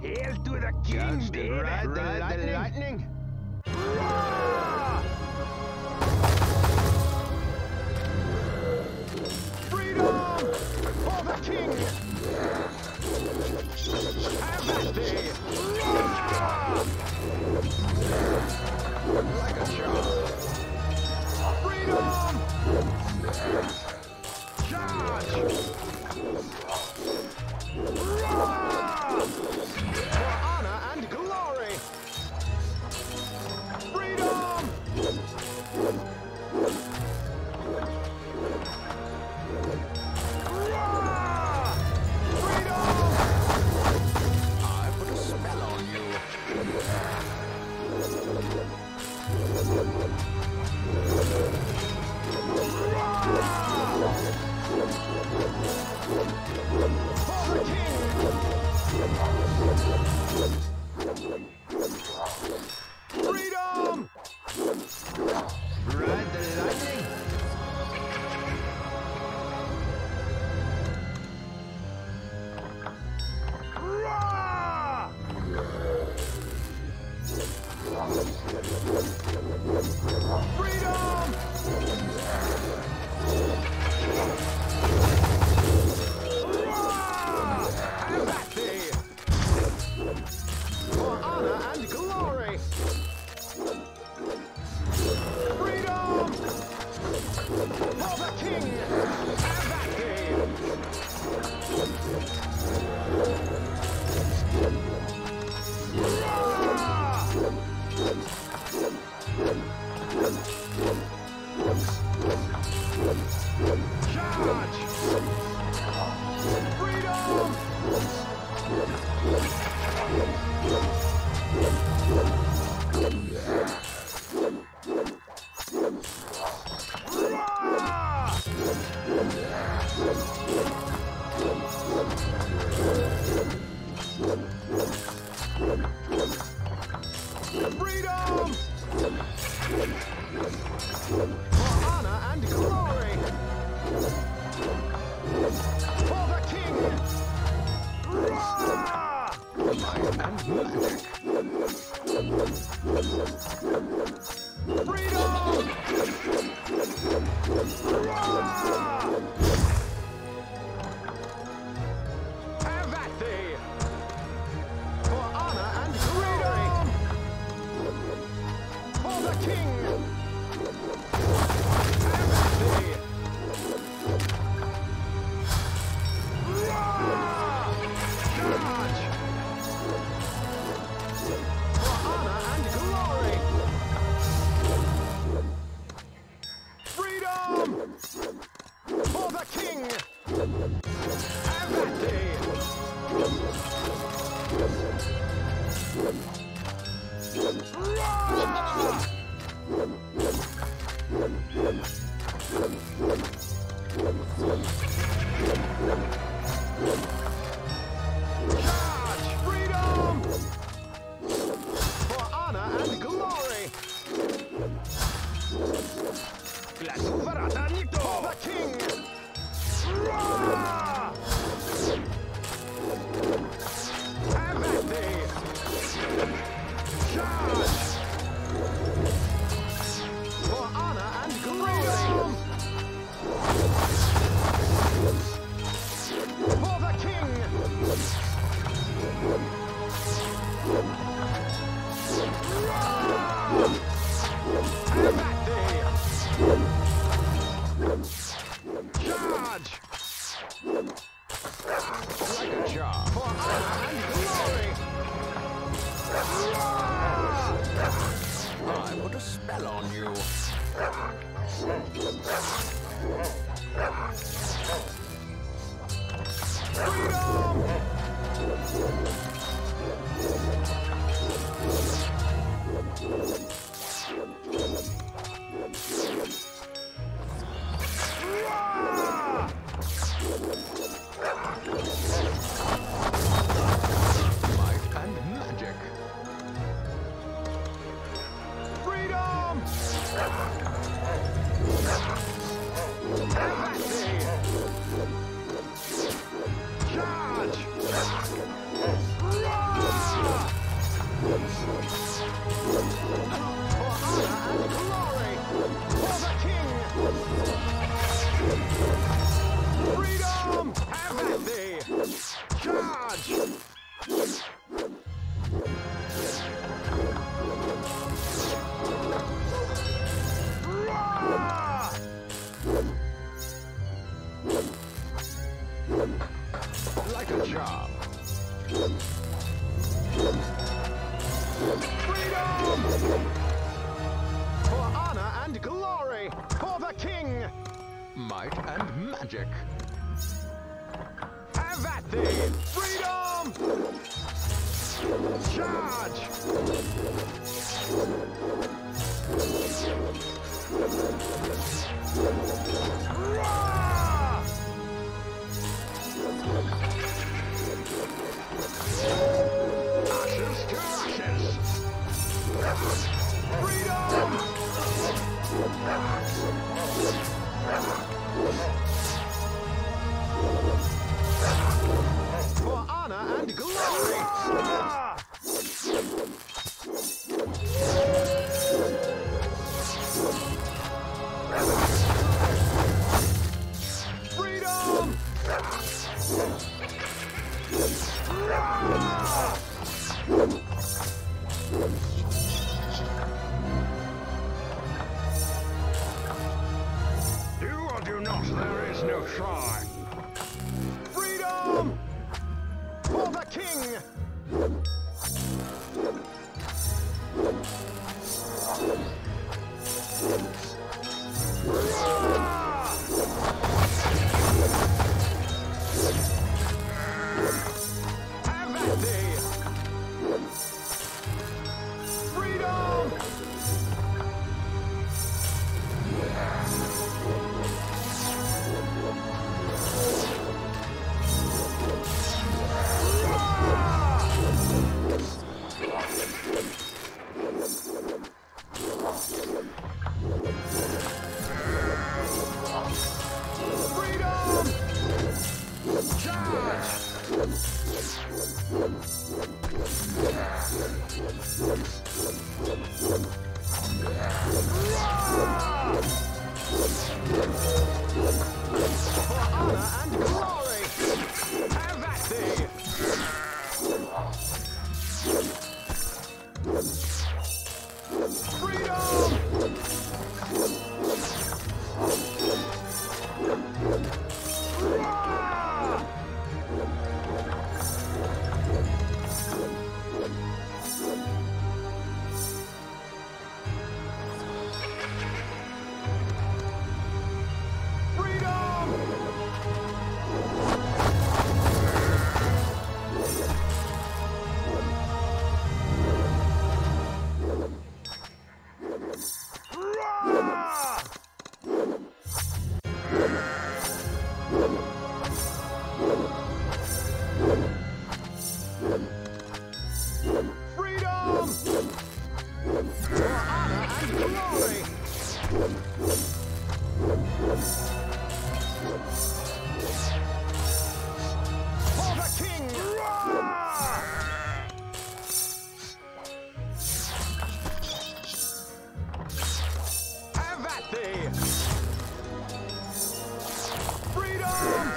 Hail to the king, Just baby! ride the lightning. Roar! Freedom for the king. Have that day. Like a charm. Freedom. Charge. For honor and glory. Freedom. I put a spell on you. For the king! Freedom! Ride the lightning! Roar! Freedom! Have that day! For honor and glory! Freedom! For the king! Have that day! Charge! Freedom! Freedom! For honor and glory! For the king! Roar! Might and magic! Freedom! Roar! Have that day! For honor and glory! For the king! Have that day! Roar! Charge! For honor and glory! Freedom! For the king! Have that day! Roar! Charge! Freedom! For honor and glory! For the king! Roar! Have that day! Charge! For honor and glory! For the king! Roar! Have that day! Charge! Like a charm. For honor and glory! Roar! I put a spell on you. Freedom! Roar! Might and magic. Freedom! Have that day! Charge! Like a charm. Freedom! For honor and glory. For the king! Might and magic. Have at thee! Freedom! Charge! Roar! Ashes to ashes. Freedom! For honor and glory. Roar! Freedom! Roar! Do or do not, there is no try. Freedom! For the king! Have at thee! Freedom! Freedom! Charge! Roar! For honor and glory! Have at thee! Freedom! Roar! Freedom! Roar! Freedom! For honor and glory! For the king! Roar! Have at thee! Freedom!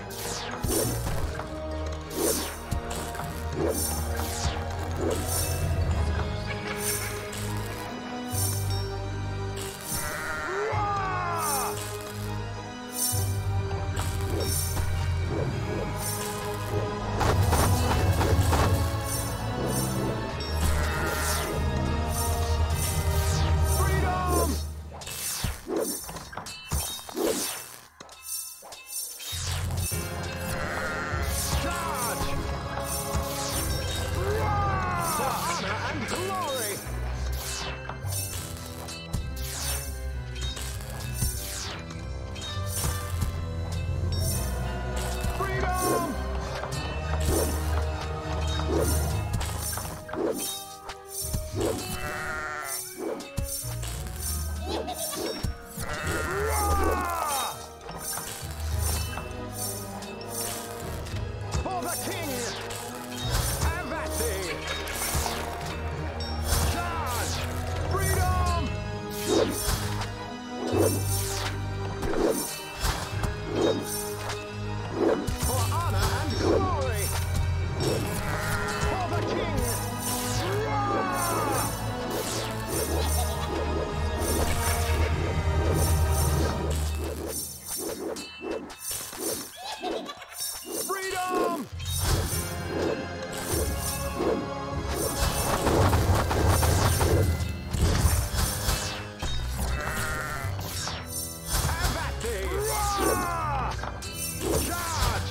Roar! Freedom! Charge! Roar! For honor and glory! Freedom! Roar! For the king! Have at thee! Charge! Freedom! For honor and glory! For the king! Roar! Freedom! Have at thee! Charge!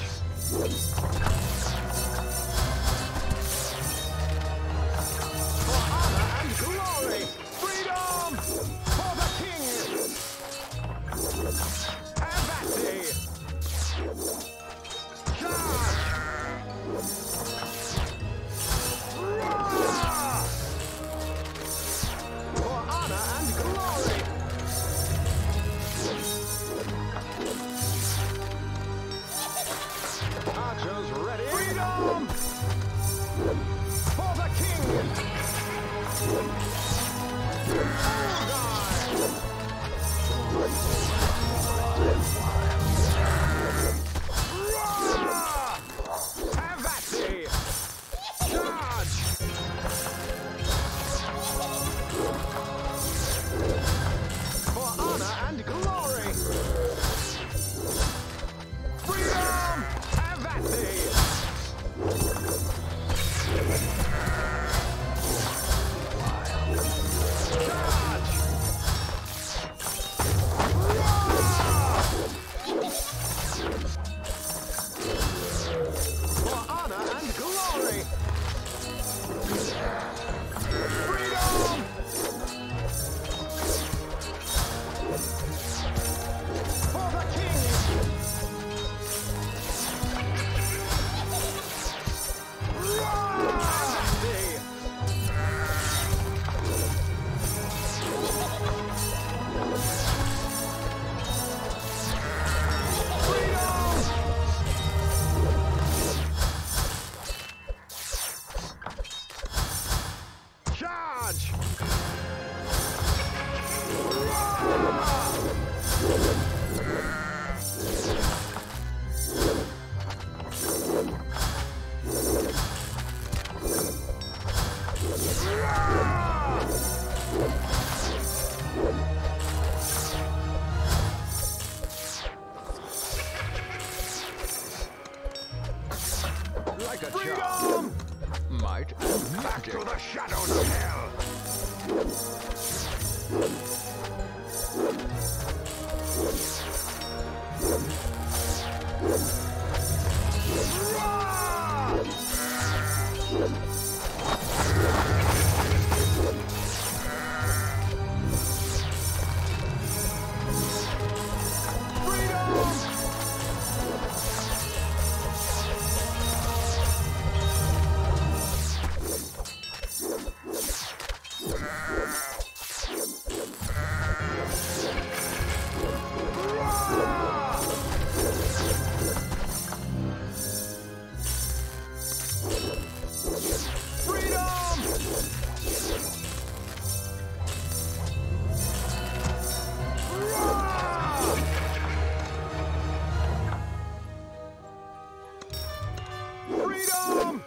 For honor and glory! Freedom! For the king! Have at thee! Charge! For honor and glory! Archers ready! Freedom! For the king! Have at thee! Charge! For honor and glory! Freedom! Have at thee! Charge! For honor and glory! Freedom! For the king! Have at thee! Freedom! Charge! Like a freedom! Might and Back magic. to the shadows of hell! Freedom!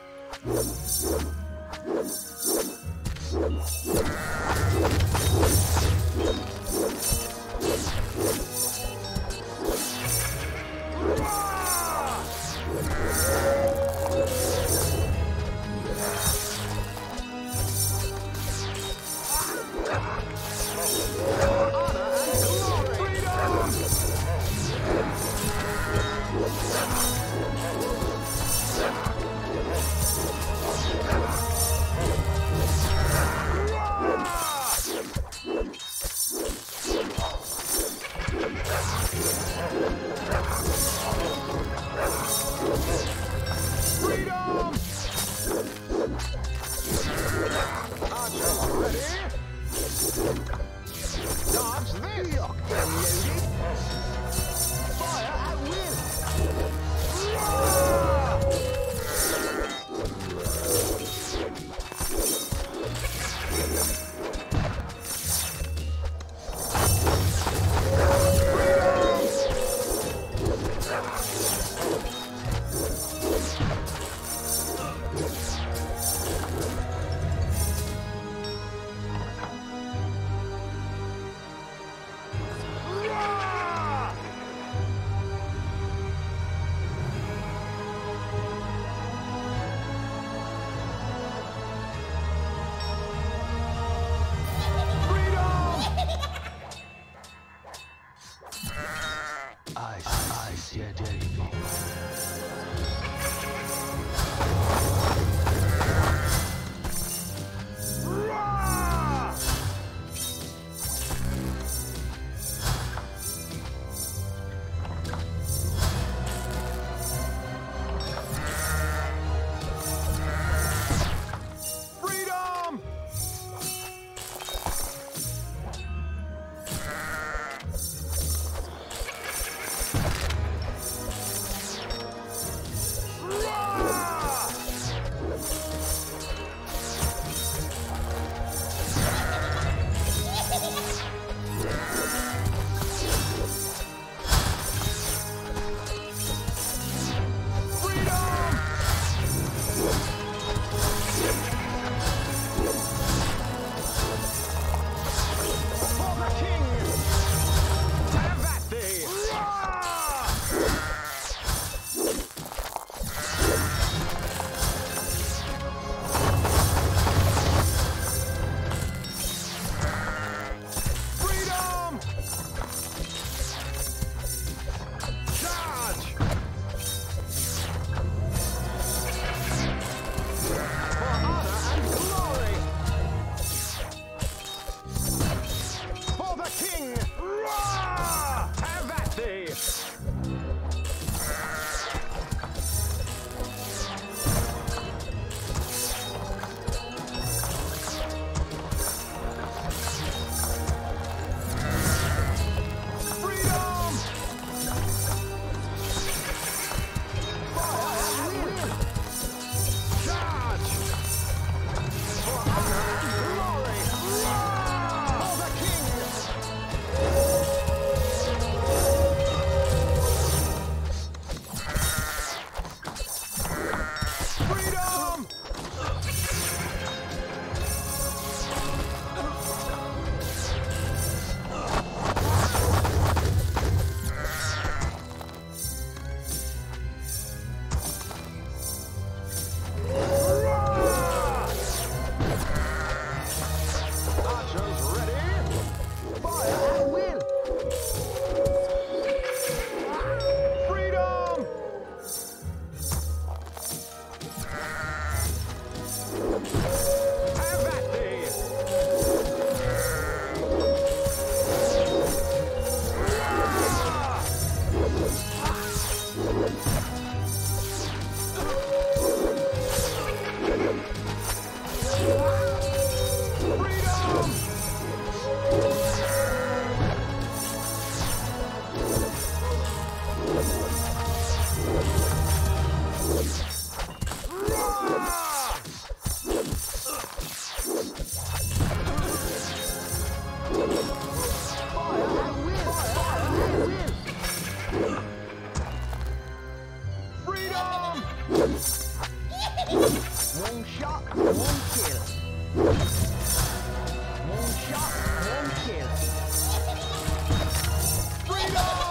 One shot, one kill. One shot, one kill. Freedom!